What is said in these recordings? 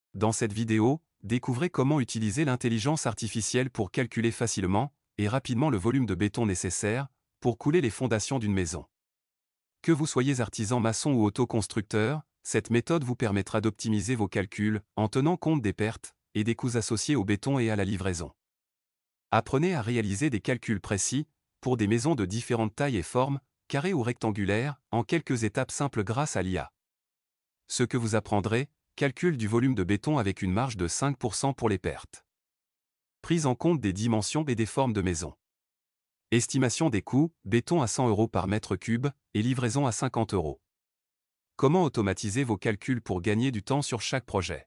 Dans cette vidéo, découvrez comment utiliser l'intelligence artificielle pour calculer facilement et rapidement le volume de béton nécessaire pour couler les fondations d'une maison. Que vous soyez artisan maçon ou autoconstructeur, cette méthode vous permettra d'optimiser vos calculs en tenant compte des pertes et des coûts associés au béton et à la livraison. Apprenez à réaliser des calculs précis pour des maisons de différentes tailles et formes, carrées ou rectangulaires, en quelques étapes simples grâce à l'IA. Ce que vous apprendrez: calcul du volume de béton avec une marge de 5% pour les pertes. Prise en compte des dimensions et des formes de maison. Estimation des coûts: béton à 100 € par mètre cube et livraison à 50 €. Comment automatiser vos calculs pour gagner du temps sur chaque projet?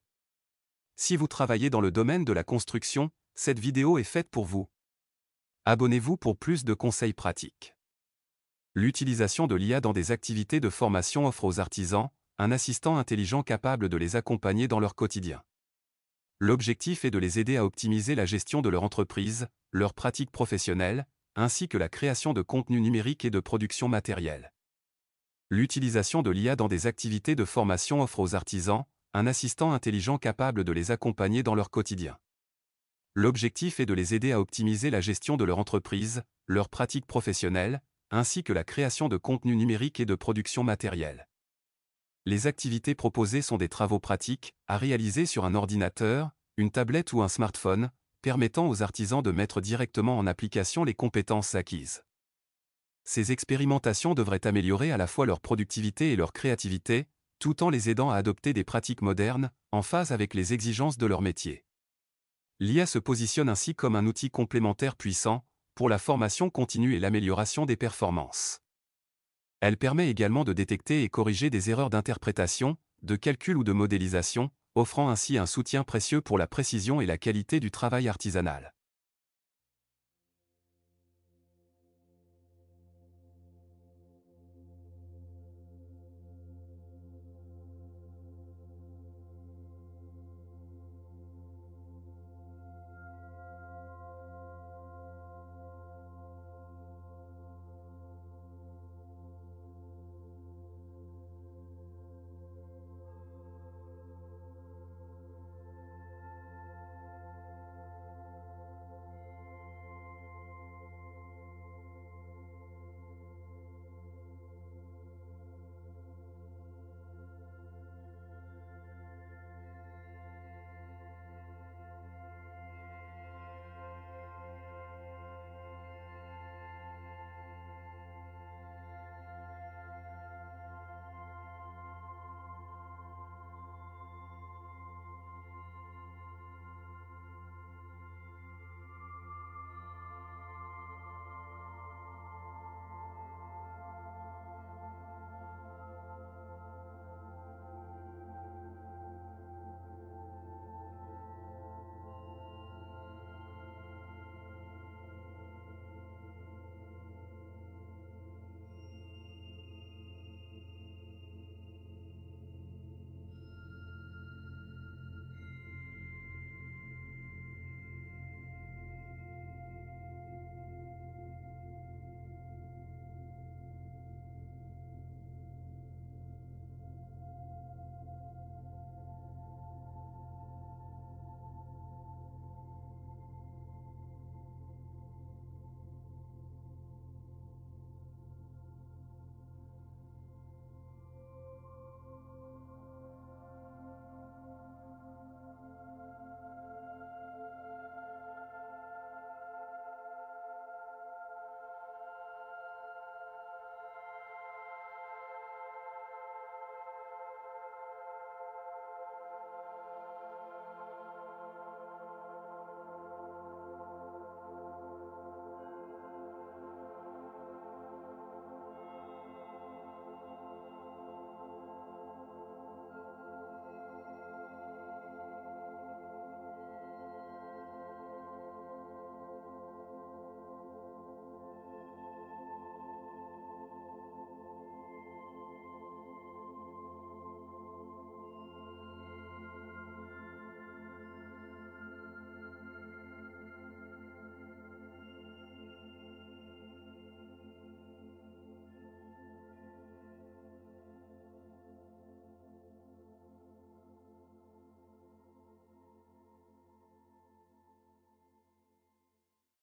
Si vous travaillez dans le domaine de la construction, cette vidéo est faite pour vous. Abonnez-vous pour plus de conseils pratiques. L'utilisation de l'IA dans des activités de formation offre aux artisans un assistant intelligent capable de les accompagner dans leur quotidien. L'objectif est de les aider à optimiser la gestion de leur entreprise, leurs pratiques professionnelles, ainsi que la création de contenu numérique et de production matérielle. L'utilisation de l'IA dans des activités de formation offre aux artisans un assistant intelligent capable de les accompagner dans leur quotidien. L'objectif est de les aider à optimiser la gestion de leur entreprise, leurs pratiques professionnelles, ainsi que la création de contenu numérique et de production matérielle. Les activités proposées sont des travaux pratiques, à réaliser sur un ordinateur, une tablette ou un smartphone, permettant aux artisans de mettre directement en application les compétences acquises. Ces expérimentations devraient améliorer à la fois leur productivité et leur créativité, tout en les aidant à adopter des pratiques modernes, en phase avec les exigences de leur métier. L'IA se positionne ainsi comme un outil complémentaire puissant pour la formation continue et l'amélioration des performances. Elle permet également de détecter et corriger des erreurs d'interprétation, de calcul ou de modélisation, offrant ainsi un soutien précieux pour la précision et la qualité du travail artisanal.